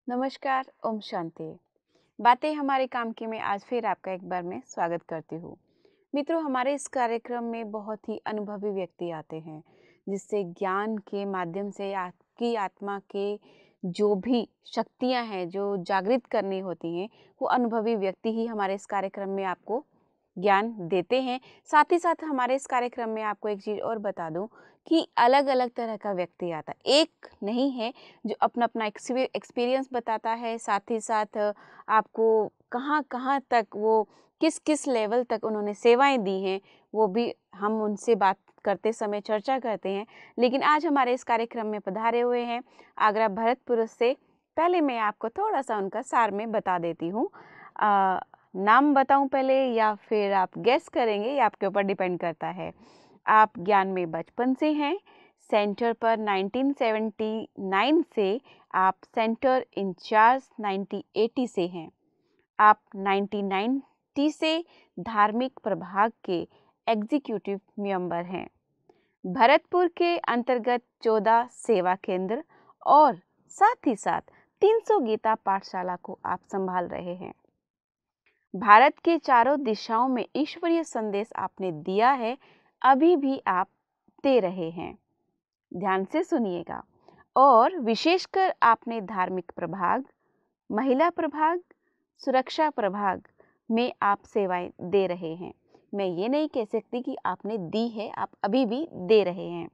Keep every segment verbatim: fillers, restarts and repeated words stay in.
नमस्कार, ओम शांति। बातें हमारे काम की में आज फिर आपका एक बार मैं स्वागत करती हूँ। मित्रों, हमारे इस कार्यक्रम में बहुत ही अनुभवी व्यक्ति आते हैं, जिससे ज्ञान के माध्यम से आपकी आत्मा के जो भी शक्तियाँ हैं, जो जागृत करनी होती हैं, वो अनुभवी व्यक्ति ही हमारे इस कार्यक्रम में आपको ज्ञान देते हैं। साथ ही साथ हमारे इस कार्यक्रम में आपको एक चीज़ और बता दूं कि अलग-अलग तरह का व्यक्ति आता है। एक नहीं है जो अपना-अपना एक्सपी एक्सपीरियंस बताता है, साथ ही साथ आपको कहाँ-कहाँ तक वो किस-किस लेवल तक उन्होंने सेवाएँ दी हैं, वो भी हम उनसे बात करते समय चर्चा करते हैं। लेकिन आज हमारे इस कार्यक्रम में पधारे हुए हैं आगरा भरतपुर से। पहले मैं आपको थोड़ा-सा उनका सार में बता देती हूँ। अ, नाम बताऊँ पहले या फिर आप गेस करेंगे, ये आपके ऊपर डिपेंड करता है। आप ज्ञान में बचपन से हैं, सेंटर पर नाइनटीन सेवेंटी नाइन से आप सेंटर इंचार्ज नाइनटीन एटी से हैं। आप नाइनटीन नाइंटी से धार्मिक प्रभाग के एग्जीक्यूटिव मेंबर हैं। भरतपुर के अंतर्गत चौदह सेवा केंद्र और साथ ही साथ तीन सौ गीता पाठशाला को आप संभाल रहे हैं। भारत के चारों दिशाओं में ईश्वरीय संदेश आपने दिया है, अभी भी आप दे रहे हैं। ध्यान से सुनिएगा। और विशेषकर आपने धार्मिक प्रभाग, महिला प्रभाग, सुरक्षा प्रभाग में आप सेवाएं दे रहे हैं। मैं ये नहीं कह सकती कि आपने दी है, आप अभी भी दे रहे हैं।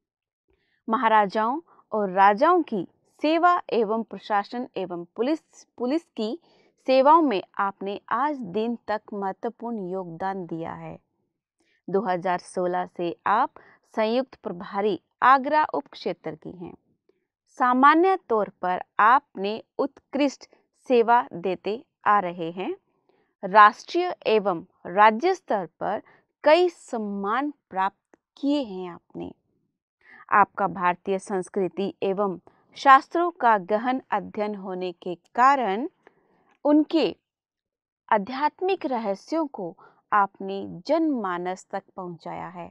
महाराजाओं और राजाओं की सेवा एवं प्रशासन एवं पुलिस पुलिस की सेवाओं में आपने आज दिन तक महत्वपूर्ण योगदान दिया है। दो हज़ार सोलह से आप संयुक्त प्रभारी आगरा उप क्षेत्र की हैं। सामान्य तौर पर आपने उत्कृष्ट सेवा देते आ रहे हैं। राष्ट्रीय एवं राज्य स्तर पर कई सम्मान प्राप्त किए हैं आपने। आपका भारतीय संस्कृति एवं शास्त्रों का गहन अध्ययन होने के कारण उनके आध्यात्मिक रहस्यों को आपने जनमानस तक पहुंचाया है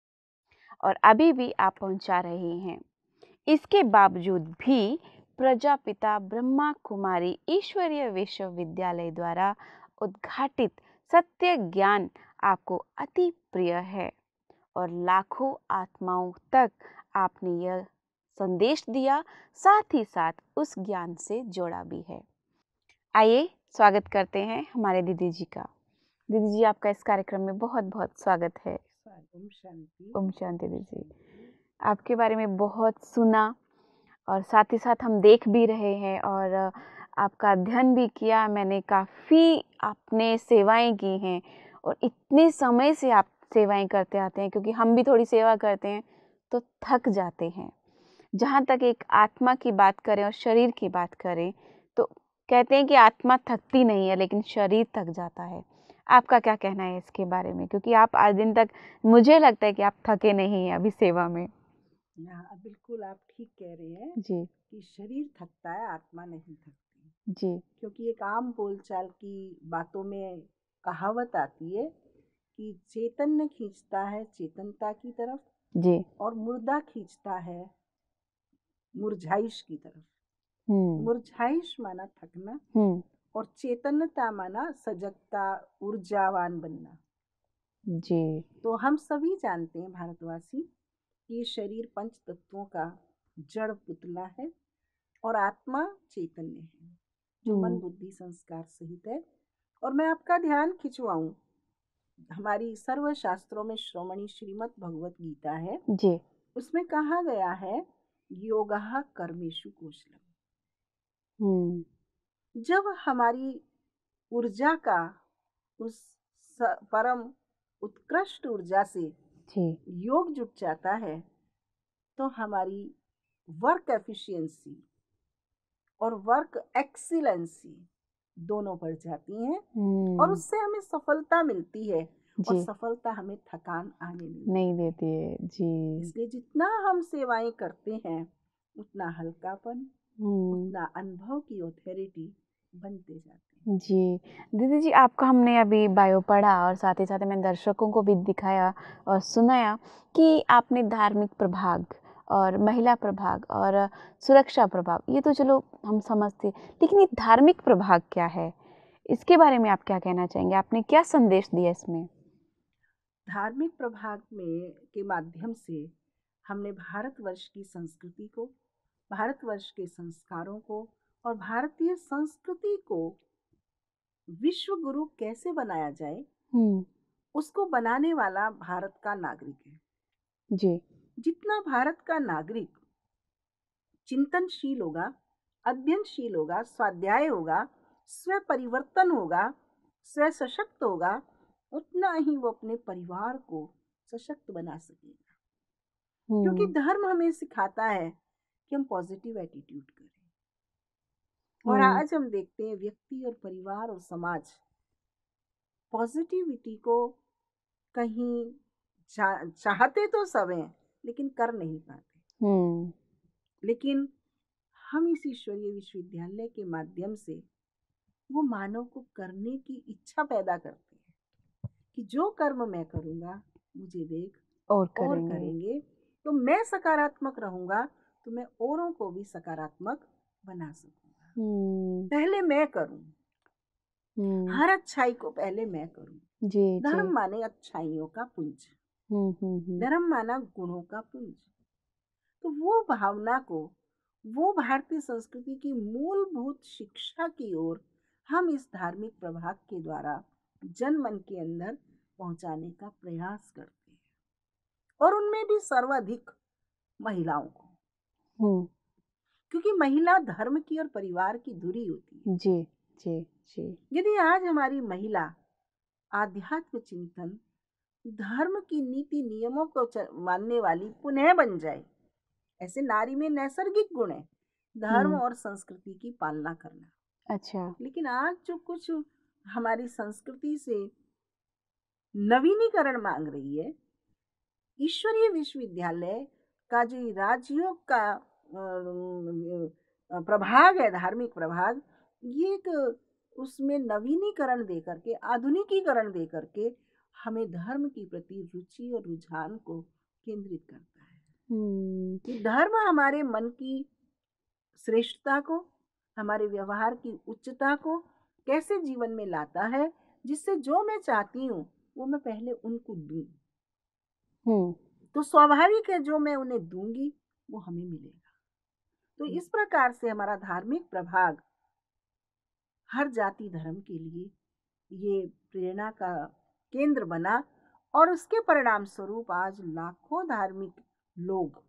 और अभी भी आप पहुंचा रहे हैं। इसके बावजूद भी प्रजापिता ब्रह्मा कुमारी ईश्वरीय विश्वविद्यालय द्वारा उद्घाटित सत्य ज्ञान आपको अति प्रिय है और लाखों आत्माओं तक आपने यह संदेश दिया, साथ ही साथ उस ज्ञान से जोड़ा भी है। आइए स्वागत करते हैं हमारे दीदी जी का। दीदी जी, आपका इस कार्यक्रम में बहुत बहुत स्वागत है। ओम शांति। ओम शांति। दीदी, आपके बारे में बहुत सुना और साथ ही साथ हम देख भी रहे हैं और आपका अध्ययन भी किया। मैंने काफ़ी आपने सेवाएं की हैं और इतने समय से आप सेवाएं करते आते हैं, क्योंकि हम भी थोड़ी सेवा करते हैं तो थक जाते हैं। जहाँ तक एक आत्मा की बात करें और शरीर की बात करें तो कहते हैं कि आत्मा थकती नहीं है, लेकिन शरीर थक जाता है। आपका क्या कहना है इसके बारे में? क्योंकि आप आज दिन तक, मुझे लगता है कि आप थके नहीं हैं अभी सेवा में। हाँ, बिल्कुल आप ठीक कह रहे हैं जी कि शरीर थकता है, आत्मा नहीं थकती। जी क्योंकि एक आम बोलचाल की बातों में कहावत आती है कि चैतन्य खींचता है चेतनता की तरफ जी। और मुर्दा खींचता है मुरझाइश की तरफ। हम्म मुरझाइश माना थकना हम्म और चेतनता माना सजगता, ऊर्जावान बनना। जी तो हम सभी जानते हैं भारतवासी कि ये शरीर पंच तत्वों का जड़ पुतला है और आत्मा चैतन्य है जो मन हम्म बुद्धि संस्कार सहित है। और मैं आपका ध्यान खिंचवाऊं, हमारी सर्व शास्त्रों में श्रोमणी श्रीमद् भगवत गीता है, जी उसमें कहा गया है योगः कर्मेषु कौशलम। हम्म जब हमारी ऊर्जा का उस परम उत्कृष्ट ऊर्जा से जी योग जुट जाता है तो हमारी वर्क एफिशिएंसी और वर्क एक्सीलेंसी दोनों बढ़ जाती हैं और हम्म उससे हमें सफलता मिलती है और जी सफलता हमें थकान आने नहीं नहीं देती। देती है। जी इसलिए जितना हम सेवाएं करते हैं उतना हल्कापन, हम्म उतना अनुभव की ऑथोरिटी बनते जाते हैं। जी दीदी जी, आपका हमने अभी बायो पढ़ा और साथ ही साथ मैंने दर्शकों को भी दिखाया और सुनाया कि आपने धार्मिक प्रभाग और महिला प्रभाग और सुरक्षा प्रभाग, ये तो चलो हम समझते, लेकिन ये धार्मिक प्रभाग क्या है? इसके बारे में आप क्या कहना चाहेंगे? आपने क्या संदेश दिया इसमें? धार्मिक प्रभाग में के माध्यम से हमने भारतवर्ष की संस्कृति को, भारतवर्ष के संस्कारों को और भारतीय संस्कृति को विश्व गुरु कैसे बनाया जाए, हुँ, उसको बनाने वाला भारत का नागरिक है। जी। जितना भारत का नागरिक चिंतनशील होगा, अध्ययनशील होगा, स्वाध्याय होगा, स्व परिवर्तन होगा, स्व सशक्त होगा, उतना ही वो अपने परिवार को सशक्त बना सकेगा। क्योंकि हुँ, धर्म हमें सिखाता है कि हम पॉजिटिव एटीट्यूड करें। और हुँ, आज हम देखते हैं व्यक्ति और परिवार और समाज पॉजिटिविटी को कहीं चा, चाहते तो सब हैं, लेकिन कर नहीं पाते। हुँ, लेकिन हम इस ईश्वरीय विश्वविद्यालय के माध्यम से वो मानव को करने की इच्छा पैदा करते हैं कि जो कर्म मैं करूँगा मुझे देख और और करेंगे। करेंगे, तो मैं सकारात्मक रहूँगा तो मैं औरों को भी सकारात्मक बना सकूँगा। हुँ, पहले मैं करूँ, हुँ, हर अच्छाई को पहले मैं करूँ। जी, जी। धर्म माने अच्छाइयों का पुंज, हुँ, हुँ, हुँ, धर्म माना गुणों का पुंज। तो वो भावना को, वो भारतीय संस्कृति की मूलभूत शिक्षा की ओर हम इस धार्मिक प्रभाग के द्वारा जन मन के अंदर पहुंचाने का प्रयास करते हैं, और उनमें भी सर्वाधिक महिलाओं को, हुँ, क्योंकि महिला धर्म की और परिवार की धुरी होती है। जी, जी, जी। यदि आज हमारी महिला आध्यात्म चिंतन, धर्म की नीति नियमों को मानने वाली पुनः बन जाए, ऐसे नारी में नैसर्गिक गुण है धर्म हुँ, और संस्कृति की पालना करना। अच्छा। लेकिन आज जो कुछ हमारी संस्कृति से नवीनीकरण मांग रही है, ईश्वरीय विश्वविद्यालय का जो ये राजयोग का अ, प्रभाग है, धार्मिक प्रभाग, ये एक उसमें नवीनीकरण दे करके, आधुनिकीकरण दे करके हमें धर्म के प्रति रुचि और रुझान को केंद्रित करता है हुँ, कि धर्म हमारे मन की श्रेष्ठता को, हमारे व्यवहार की उच्चता को कैसे जीवन में लाता है, जिससे जो मैं चाहती हूँ वो मैं पहले उनको दूं। हुँ, तो स्वाभाविक है जो मैं उन्हें दूंगी वो हमें मिलेगा। तो हुँ, इस प्रकार से हमारा धार्मिक प्रभाग हर जाति धर्म के लिए ये प्रेरणा का केंद्र बना, और उसके परिणाम स्वरूप आज लाखों धार्मिक लोग,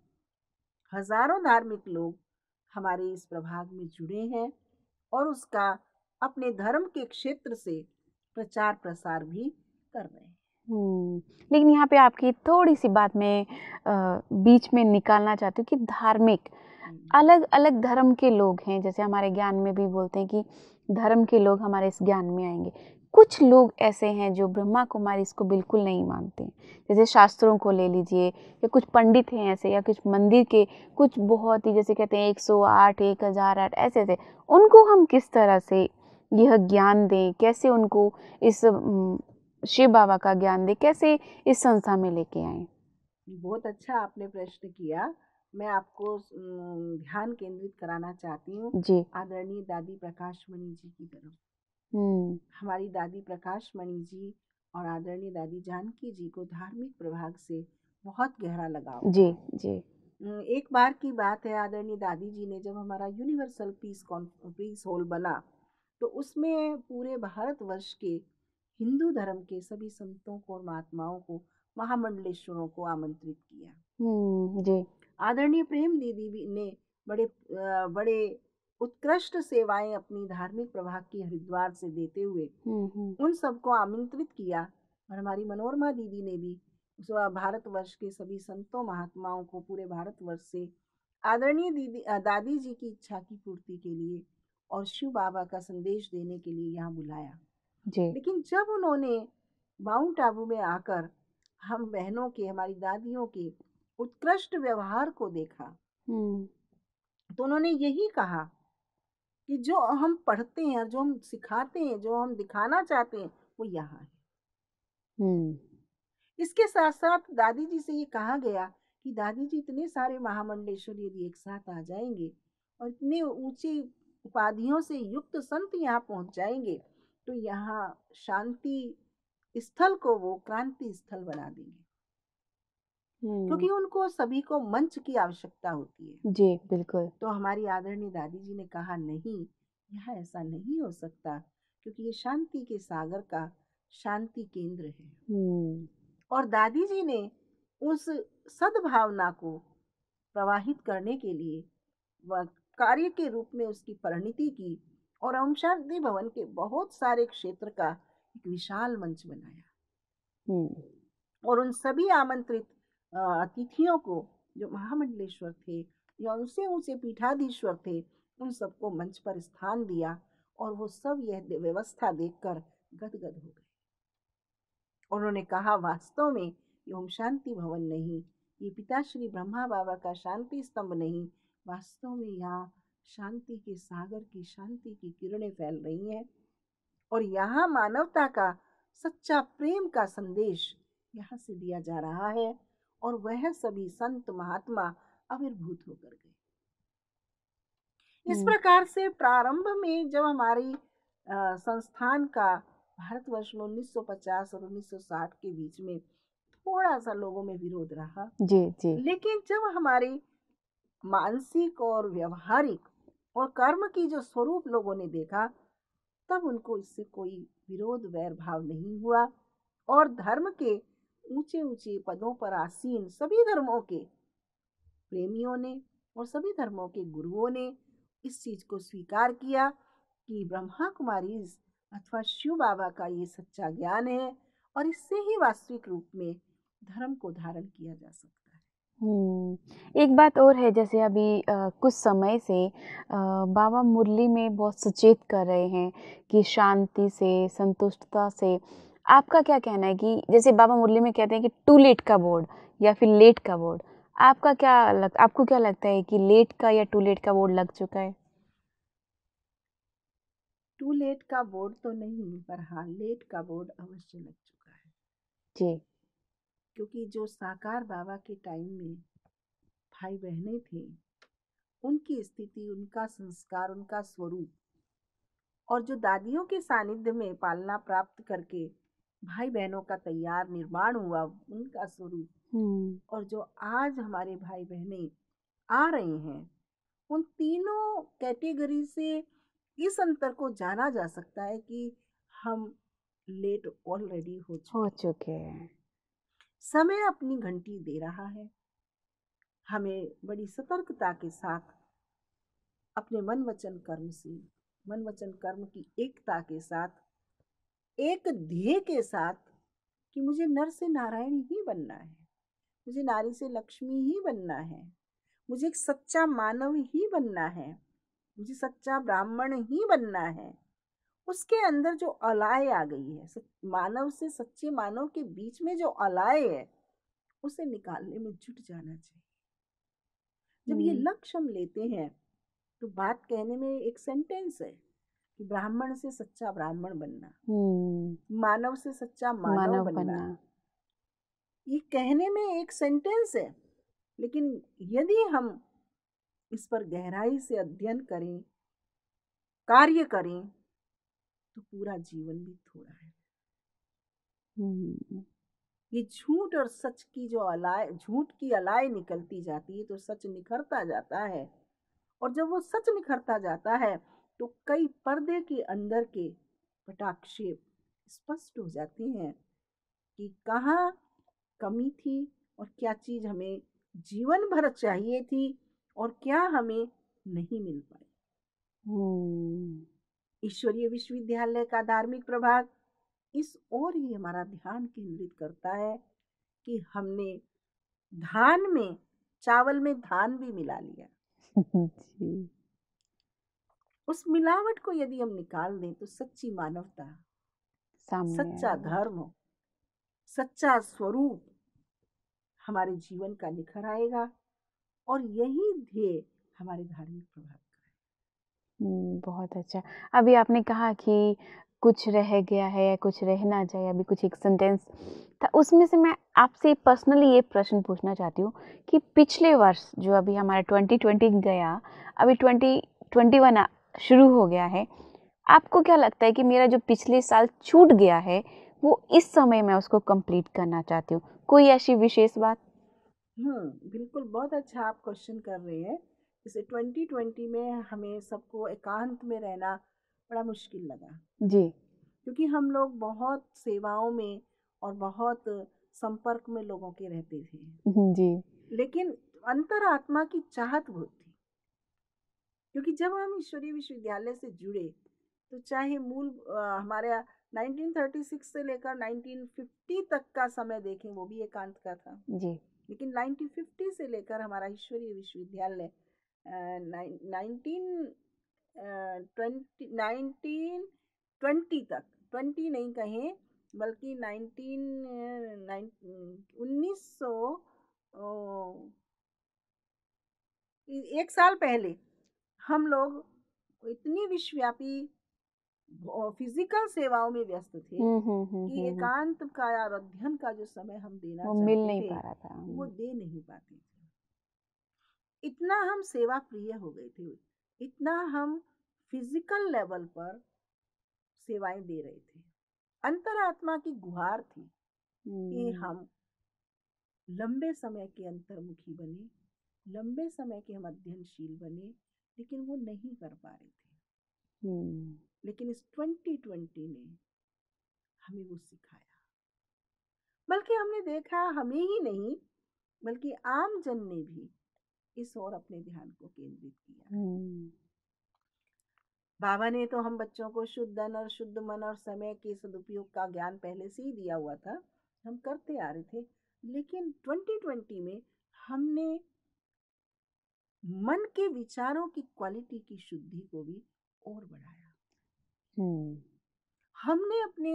हजारों धार्मिक लोग हमारे इस प्रभाग में जुड़े हैं और उसका अपने धर्म के क्षेत्र से प्रचार प्रसार भी कर रहे हैं। हुँ। लेकिन यहाँ पे आपकी थोड़ी-सी बात मैं अ, बीच में निकालना चाहती हूँ कि धार्मिक, हम्म, अलग-अलग धर्म के लोग हैं, जैसे हमारे ज्ञान में भी बोलते हैं कि धर्म के लोग हमारे इस ज्ञान में आएँगे। कुछ लोग ऐसे हैं जो ब्रह्मा कुमारी इसको बिल्कुल नहीं मानते हैं। जैसे शास्त्रों को ले लीजिए, या कुछ पंडित हैं ऐसे, या कुछ मंदिर के कुछ बहुत ही, जैसे कहते हैं एक सौ आठ, एक हज़ार आठ, ऐसे-ऐसे। उनको हम किस तरह से यह ज्ञान दें? कैसे उनको इस उम, शिव बाबा का ज्ञान दें? कैसे इस संस्था में लेके आएँ? बहुत अच्छा आपने प्रश्न किया। मैं आपको अम, ध्यान केंद्रित कराना चाहती हूँ जी। आदरणीय दादी प्रकाश मणि जी की तरफ। हुँ। हमारी दादी प्रकाश मणि जी और आदरणीय दादी जानकी जी को धार्मिक प्रभाग से बहुत गहरा लगाव जी, था। जी। अम, एक बार की बात है, आदरणीय दादी जी ने जब हमारा यूनिवर्सल पीस पीस हॉल बना, तो उसमें पूरे भारतवर्ष के हिंदू धर्म के सभी संतों को और महात्माओं को, महामंडलेश्वरों को आमंत्रित किया। हुँ, जी। आदरणीय प्रेम दीदी भी ने बड़े अ, बड़े उत्कृष्ट सेवाएं अपनी धार्मिक प्रभाग की हरिद्वार से देते हुए हुँ, हुँ। उन सबको आमंत्रित किया। और हमारी मनोरमा दीदी ने भी उस भारतवर्ष के सभी संतों महात्माओं को पूरे भारतवर्ष से आदरणीय दीदी अ, दादी जी की इच्छा की पूर्ति के लिए और शिव बाबा का संदेश देने के लिए यहाँ बुलाया। जी। लेकिन जब उन्होंने माउंट आबू में आकर हम बहनों के, हमारी दादियों के उत्कृष्ट व्यवहार को देखा, हुँ, तो उन्होंने यही कहा कि जो हम पढ़ते हैं, जो हम सिखाते हैं, जो हम दिखाना चाहते हैं, वो यहाँ है। हुँ। इसके साथ साथ दादी जी से ये कहा गया कि दादी जी इतने सारे महामंडलेश्वर यदि एक साथ आ जाएंगे और इतने ऊंची उपाधियों से युक्त संत यहाँ पहुंच जाएंगे तो यहाँ शांति स्थल को वो क्रांति स्थल बना देंगे, हम्म। क्योंकि उनको सभी को मंच की आवश्यकता होती है। जी बिल्कुल। तो हमारी आदरणीय दादी जी ने कहा नहीं, यह ऐसा नहीं हो सकता, क्योंकि ये शांति के सागर का शांति केंद्र है। हम्म। और दादी जी ने उस सद्भावना को प्रवाहित करने के लिए वह कार्य के रूप में उसकी परिणति की और ओम शांति भवन के बहुत सारे क्षेत्र का एक विशाल मंच बनाया हम्म। और उन सभी आमंत्रित अ, अतिथियों को जो महामंडलेश्वर थे या उनसे ऊंचे पीठाधीश्वर थे, उन सबको मंच पर स्थान दिया और वो सब यह व्यवस्था देखकर गदगद हो गए। उन्होंने कहा वास्तव में ये ओम शांति भवन नहीं, ये पिताश्री ब्रह्मा बाबा का शांति स्तंभ नहीं, वास्तव में यहाँ शांति के सागर की शांति की किरणें फैल रही हैं और यहाँ मानवता का सच्चा प्रेम का संदेश यहाँ से दिया जा रहा है। और वह सभी संत महात्मा आविर्भूत होकर गए। इस हम्म। प्रकार से प्रारंभ में जब हमारी अ, संस्थान का भारतवर्ष में उन्नीस सौ पचास और उन्नीस सौ साठ के बीच में थोड़ा सा लोगों में विरोध रहा, जी जी। लेकिन जब हमारी मानसिक और व्यवहारिक और कर्म की जो स्वरूप लोगों ने देखा, तब उनको इससे कोई विरोध वैर भाव नहीं हुआ और धर्म के ऊंचे ऊंचे पदों पर आसीन सभी धर्मों के प्रेमियों ने और सभी धर्मों के गुरुओं ने इस चीज को स्वीकार किया कि ब्रह्मा कुमारी अथवा शिव बाबा का ये सच्चा ज्ञान है और इससे ही वास्तविक रूप में धर्म को धारण किया जा सकता है। हम्म। एक बात और है, जैसे अभी अ, कुछ समय से अ, बाबा मुरली में बहुत सचेत कर रहे हैं कि शांति से, संतुष्टता से। आपका क्या कहना है कि जैसे बाबा मुरली में कहते हैं कि टू लेट का बोर्ड या फिर लेट का बोर्ड, आपका क्या लग आपको क्या लगता है कि लेट का या टू लेट का बोर्ड लग चुका है? टू लेट का बोर्ड तो नहीं, पर हाँ लेट का बोर्ड अवश्य लग चुका है, जी। क्योंकि जो साकार बाबा के टाइम में भाई बहनें थे, उनकी स्थिति, उनका संस्कार, उनका स्वरूप और जो दादियों के सानिध्य में पालना प्राप्त करके भाई बहनों का तैयार निर्माण हुआ, उनका स्वरूप हम्म। और जो आज हमारे भाई बहनें आ रहे हैं, उन तीनों कैटेगरी से इस अंतर को जाना जा सकता है कि हम लेट ऑलरेडी हो हो चुके हैं। चुके हैं। समय अपनी घंटी दे रहा है, हमें बड़ी सतर्कता के साथ अपने मन वचन कर्म से, मन वचन कर्म की एकता के साथ, एक ध्येय के साथ कि मुझे नर से नारायण ही बनना है, मुझे नारी से लक्ष्मी ही बनना है, मुझे एक सच्चा मानव ही बनना है, मुझे सच्चा ब्राह्मण ही बनना है। उसके अंदर जो अलाय आ गई है, मानव से सच्चे मानव के बीच में जो अलाय है, उसे निकालने में जुट जाना चाहिए। जब ये हम्म। लक्ष्य हम लेते हैं तो बात कहने में एक सेंटेंस है कि ब्राह्मण से सच्चा ब्राह्मण बनना, हम्म। मानव से सच्चा मानव मानव बनना, बनना। ये कहने में एक सेंटेंस है, लेकिन यदि हम इस पर गहराई से अध्ययन करें, कार्य करें, तो पूरा जीवन भी थोड़ा है। हम्म। ये झूठ और सच की जो अलाय, झूठ की अलाय निकलती जाती है तो सच निखरता जाता है, और जब वो सच निखरता जाता है तो कई पर्दे के अंदर के पटाक्षेप स्पष्ट हो जाते हैं कि कहाँ कमी थी और क्या चीज हमें जीवन भर चाहिए थी और क्या हमें नहीं मिल पाई। हम्म। ईश्वरीय विश्वविद्यालय का धार्मिक प्रभाग इस ओर ही हमारा ध्यान केंद्रित करता है कि हमने धान में, चावल में धान भी मिला लिया। जी। उस मिलावट को यदि हम निकाल दें तो सच्ची मानवता, सामने सच्चा आएगा। धर्म, सच्चा स्वरूप हमारे जीवन का निखर आएगा और यही ध्येय हमारे धार्मिक प्रभाव का है। हुँ, बहुत अच्छा। अभी आपने कहा कि कुछ रह गया है या कुछ रह ना जाए, अभी कुछ एक सेंटेंस था, उसमें से मैं आपसे पर्सनली ये प्रश्न पूछना चाहती हूँ कि पिछले वर्ष जो अभी हमारा ट्वेंटी ट्वेंटी गया, अभी ट्वेंटी ट्वेंटी वन आ शुरू हो गया है, आपको क्या लगता है कि मेरा जो पिछले साल छूट गया है, वो इस समय मैं उसको कंप्लीट करना चाहती हूँ? कोई ऐसी विशेष बात? हुँ, बिल्कुल, बहुत अच्छा आप क्वेश्चन कर रहे हैं। जैसे ट्वेंटी ट्वेंटी में हमें सबको एकांत में रहना बड़ा मुश्किल लगा, जी। क्योंकि हम लोग बहुत सेवाओं में और बहुत संपर्क में लोगों के रहते थे। हुँ, जी। लेकिन अंतरात्मा की चाहत बहुत थी, क्योंकि जब हम ईश्वरीय विश्वविद्यालय से जुड़े, तो चाहे मूल अ, हमारे यहाँ नाइनटीन थर्टी सिक्स से लेकर नाइनटीन फिफ्टी तक का समय देखें, वो भी एकांत का था। जी। लेकिन नाइनटीन फिफ्टी से लेकर हमारा ईश्वरीय विश्वविद्यालय नाइनटीन ट्वेंटी नाइनटीन ट्वेंटी तक, ट्वेंटी नहीं कहें बल्कि नाइनटीन उन्नीस सौ एक साल पहले हम लोग इतनी विश्वव्यापी फिजिकल सेवाओं में व्यस्त थे हुँ, हुँ, हुँ, कि हुँ, हुँ। एकांत का और अध्ययन का जो समय हम देना वो मिल चाहते नहीं थे, पा रहा था। वो हुँ। दे नहीं पाते थे। इतना हम सेवा प्रिय हो गए थे, इतना हम फिजिकल लेवल पर सेवाएं दे रहे थे। अंतरात्मा की गुहार थी कि हुँ, हम लंबे समय के अंतर्मुखी बने, लंबे समय के हम अध्ययनशील बने, लेकिन वो नहीं कर पा रहे थे। हुँ। लेकिन इस ट्वेंटी ट्वेंटी ने हमें वो सिखाया, बल्कि हमने देखा हमें ही नहीं बल्कि आम जन ने भी इस ओर अपने ध्यान को केंद्रित किया है। हुँ। बाबा ने तो हम बच्चों को शुद्ध धन और शुद्ध मन और समय के सदुपयोग का ज्ञान पहले से ही दिया हुआ था, हम करते आ रहे थे। लेकिन ट्वेंटी ट्वेंटी में हमने मन के विचारों की क्वालिटी की शुद्धि को भी और बढ़ाया। हुँ। हमने अपने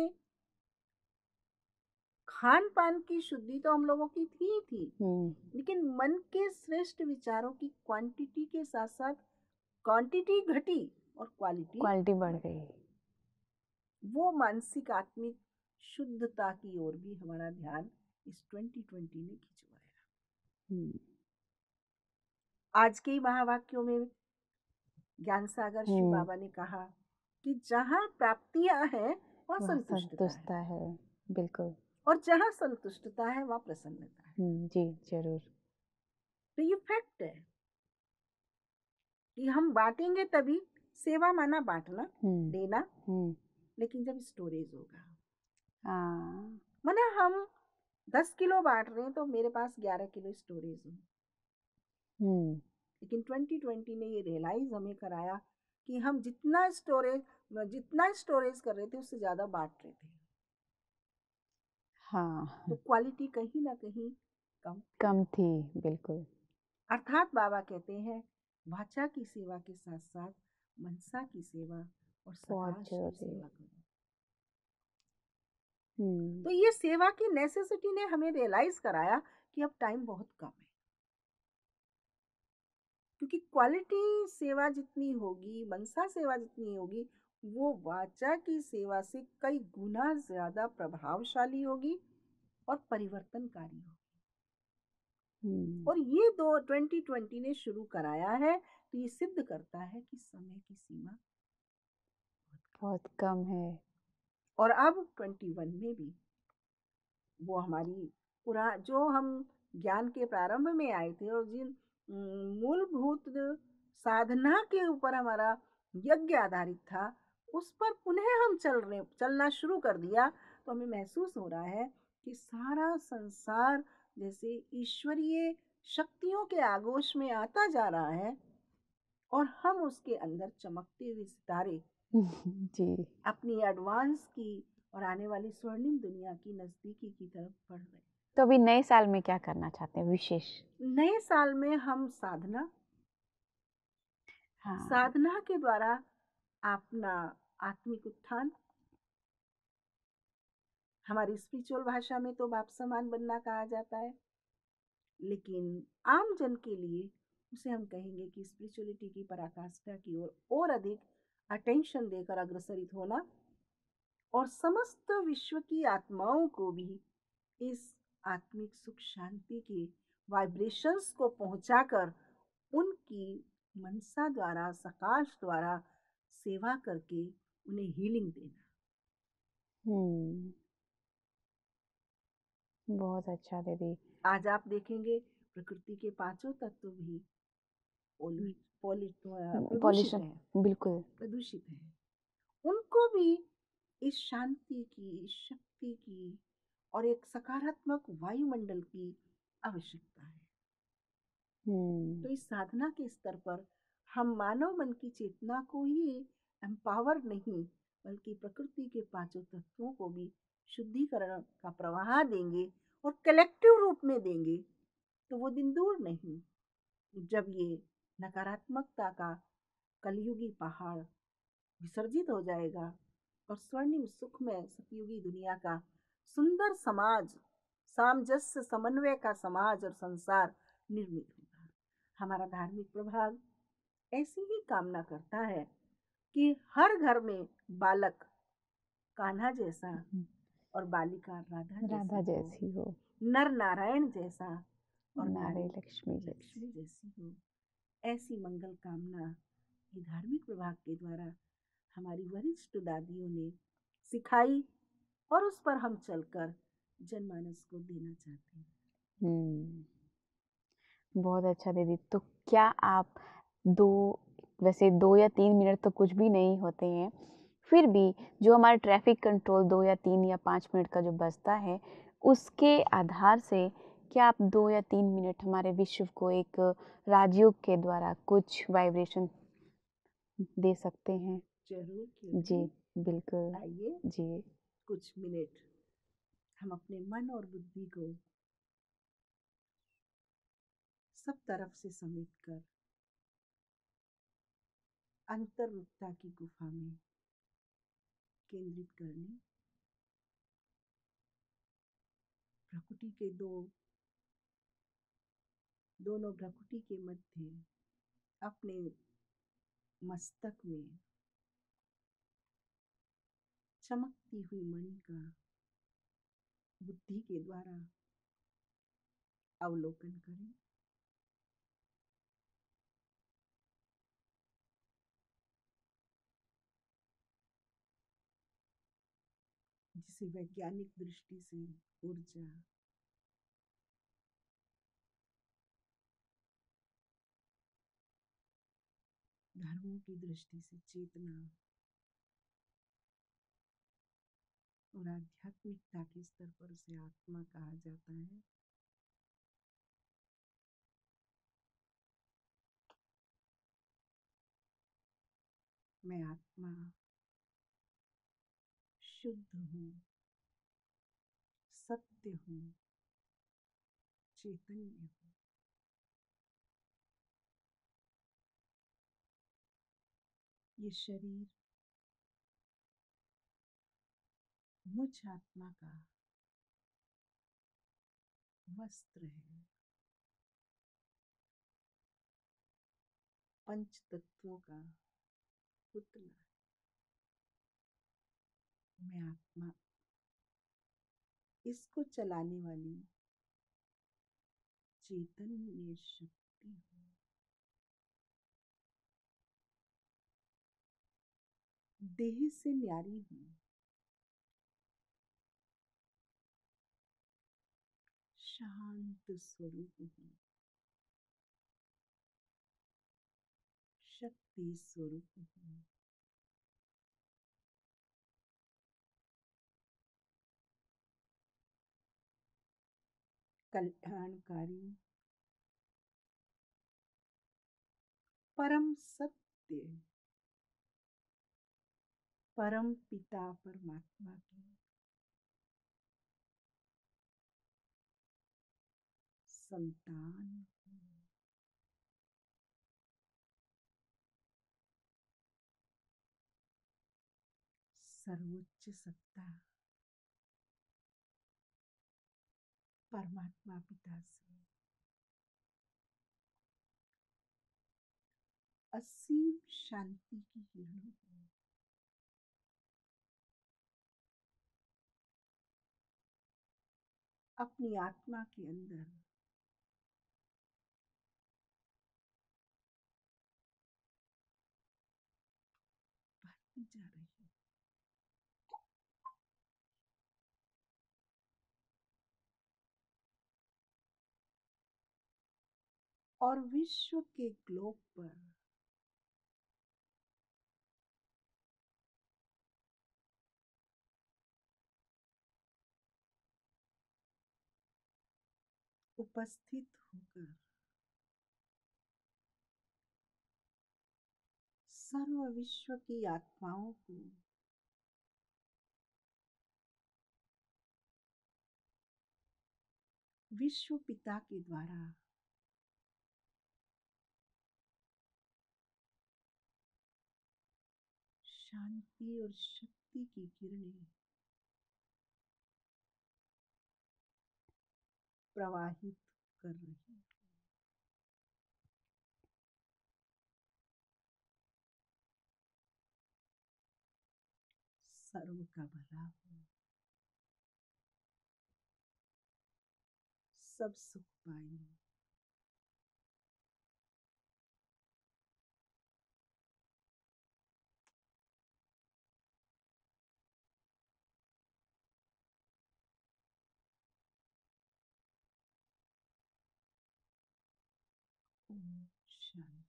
खान पान की शुद्धि तो हम लोगों की थी ही थी, हुँ। लेकिन मन के श्रेष्ठ विचारों की क्वांटिटी के साथ साथ क्वांटिटी घटी और क्वालिटी क्वालिटी बढ़ बढ़ी। गई। वो मानसिक आत्मिक शुद्धता की ओर भी हमारा ध्यान इस ट्वेंटी ट्वेंटी ने खिंचवाया। हुँ। आज के ही महावाक्यों में ज्ञान सागर शिव हुँ। बाबा ने कहा कि जहाँ प्राप्तियां हैं वहाँ वह संतुष्टता है, संतुष्टता है। बिल्कुल। और जहाँ संतुष्टता है वहाँ प्रसन्नता है। हुँ, जी, ज़रूर। तो ये फैक्ट है कि हम बांटेंगे तभी, सेवा माना बांटना, हुँ। देना, हुँ। लेकिन जब स्टोरेज होगा। हाँ। माना हम दस किलो बांट रहे हैं तो मेरे पास ग्यारह किलो स्टोरेज हो। हुँ। लेकिन ट्वेंटी ट्वेंटी ने ये रियलाइज हमें कराया कि हम जितना स्टोरेज जितना स्टोरेज कर रहे थे उससे ज़्यादा बांट रहे थे, तो हाँ, क्वालिटी कहीं ना कहीं कम थी। कम थी, बिल्कुल। अर्थात बाबा कहते हैं वाचा की सेवा के साथ साथ मनसा की सेवा और बहुत सकाश की ज़रूरी है। सेवा करो। हुँ। तो ये सेवा की नेसेसिटी ने हमें रियलाइज कराया कि अब टाइम बहुत कम है, क्योंकि क्वालिटी सेवा जितनी होगी, मनसा सेवा जितनी होगी, वो वाचा की सेवा से कई गुना ज्यादा प्रभावशाली होगी और परिवर्तनकारी होगी। हुँ। और ये दो ट्वेंटी ट्वेंटी ने शुरू कराया है, तो ये सिद्ध करता है कि समय की सीमा बहुत कम है। और अब ट्वेंटी वन में भी वो हमारी पुरा जो हम ज्ञान के प्रारंभ में आए थे और जिन मूलभूत साधना के ऊपर हमारा यज्ञ आधारित था, उस पर पुनः हम चल रहे चलना शुरू कर दिया, तो हमें महसूस हो रहा है कि सारा संसार जैसे ईश्वरीय शक्तियों के आगोश में आता जा रहा है और हम उसके अंदर चमकते हुए सितारे जी। अपनी एडवांस की और आने वाली स्वर्णिम दुनिया की नजदीकी की तरफ बढ़ रहे हैं। तो अभी नए साल में क्या करना चाहते हैं विशेष? नए साल में हम साधना हाँ। साधना के द्वारा अपना आत्मिक उत्थान, हमारी स्पिरिचुअल भाषा में तो बाप समान बनना कहा जाता है, लेकिन आम जन के लिए उसे हम कहेंगे कि स्पिरिचुअलिटी की पराकाष्ठा की ओर और, और अधिक अटेंशन देकर अग्रसरित होना और समस्त विश्व की आत्माओं को भी इस आत्मिक सुख शांति के वाइब्रेशंस को पहुंचाकर उनकी मनसा द्वारा, सकाश द्वारा सेवा करके उन्हें हीलिंग देना। हम्म। बहुत अच्छा दीदी। आज आप देखेंगे प्रकृति के पांचों तत्व भी पोल्यू पोल्यू प्रदूषित पॉल्यूशन, है, बिल्कुल। प्रदूषित है। उनको भी इस शांति की, इस शक्ति की और एक सकारात्मक वायुमंडल की आवश्यकता है। हम्म। तो इस साधना के स्तर पर हम मानव मन की चेतना को ही एम्पावर नहीं, बल्कि प्रकृति के पांचों तत्वों को भी शुद्धिकरण का प्रवाह देंगे और कलेक्टिव रूप में देंगे, तो वो दिन दूर नहीं जब ये नकारात्मकता का कलयुगी पहाड़ विसर्जित हो जाएगा और स्वर्णिम सुखमय सतयुगी दुनिया का सुंदर समाज, सामंजस्य समन्वय का समाज और संसार निर्मित होगा। हमारा धार्मिक प्रभाग ऐसी ही कामना करता है कि हर घर में बालक कान्हा जैसा और बालिका राधा राधा जैसी हो, जैसी हो, नर नारायण जैसा और नारी नारी लक्ष्मी जैसी। लक्ष्मी जैसी हो। ऐसी मंगल कामना ये धार्मिक प्रभाग के द्वारा हमारी वरिष्ठ दादियों ने सिखाई और उस पर हम चलकर जनमानस को देना चाहते हैं। हम्म। बहुत अच्छा दीदी। तो क्या आप दो, वैसे दो या तीन मिनट तो कुछ भी नहीं होते हैं, फिर भी जो हमारा ट्रैफिक कंट्रोल दो या तीन या पाँच मिनट का जो बचता है, उसके आधार से क्या आप दो या तीन मिनट हमारे विश्व को एक राजयोग के द्वारा कुछ वाइब्रेशन दे सकते हैं? जरूर, क्यों जी, नहीं। बिल्कुल। आइए जी। कुछ मिनट हम अपने मन और बुद्धि को सब तरफ से समेट कर अंतर्मुखता की गुफा में केंद्रित कर लें। प्रकृति के दो दोनों प्रकृति के मध्य अपने मस्तक में चमकती हुई मणि का बुद्धि के द्वारा अवलोकन करें। जिसे वैज्ञानिक दृष्टि से ऊर्जा, धर्मों की दृष्टि से चेतना और आध्यात्मिकता के स्तर पर उसे आत्मा कहा जाता है। मैं आत्मा शुद्ध हूँ, सत्य हूँ, चैतन्य हूँ। ये शरीर मुझ आत्मा का वस्त्र है, पंच तत्वों का पुतला है। मैं आत्मा, इसको चलाने वाली चैतन्य शक्ति हूँ। देह से न्यारी हूँ, शांत स्वरूप हूँ, शक्ति स्वरूप हूँ। कल्याणकारी, परम सत्य, परम पिता परमात्मा की संतान हूँ। सर्वोच्च सत्ता परमात्मा पिता से असीम शांति की किरणों को अपनी आत्मा के अंदर बढ़ती जा रही है। और विश्व के ग्लोब पर उपस्थित होकर सर्व विश्व की आत्माओं को विश्व पिता के द्वारा शांति और शक्ति की किरणें प्रवाहित कर रही है। सर्व का भला हो, सब सुख पाए। ओम शांति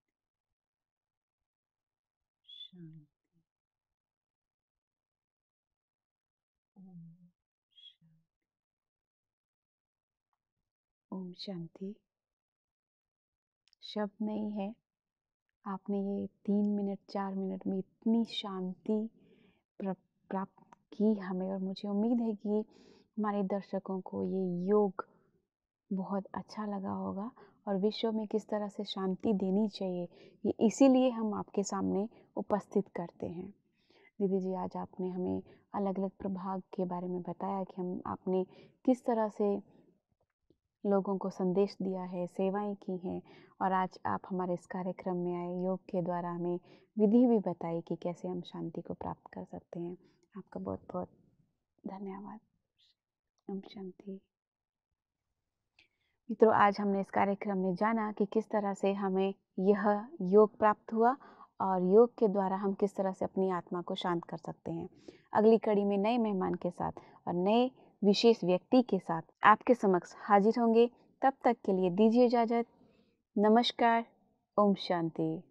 शांति। ओम शांति। ओम शांति। शब्द नहीं है, आपने ये तीन मिनट चार मिनट में इतनी शांति प्राप्त की हमें, और मुझे उम्मीद है कि हमारे दर्शकों को ये योग बहुत अच्छा लगा होगा। और विश्व में किस तरह से शांति देनी चाहिए, ये इसीलिए हम आपके सामने उपस्थित करते हैं। दीदी जी, आज आपने हमें अलग अलग प्रभाग के बारे में बताया कि हम आपने किस तरह से लोगों को संदेश दिया है, सेवाएं की हैं, और आज आप हमारे इस कार्यक्रम में आए, योग के द्वारा हमें विधि भी बताई कि कैसे हम शांति को प्राप्त कर सकते हैं। आपका बहुत बहुत धन्यवाद। ओम शांति। मित्रों, आज हमने इस कार्यक्रम में जाना कि किस तरह से हमें यह योग प्राप्त हुआ और योग के द्वारा हम किस तरह से अपनी आत्मा को शांत कर सकते हैं। अगली कड़ी में नए मेहमान के साथ और नए विशेष व्यक्ति के साथ आपके समक्ष हाजिर होंगे। तब तक के लिए दीजिए इजाज़त। नमस्कार। ओम शांति।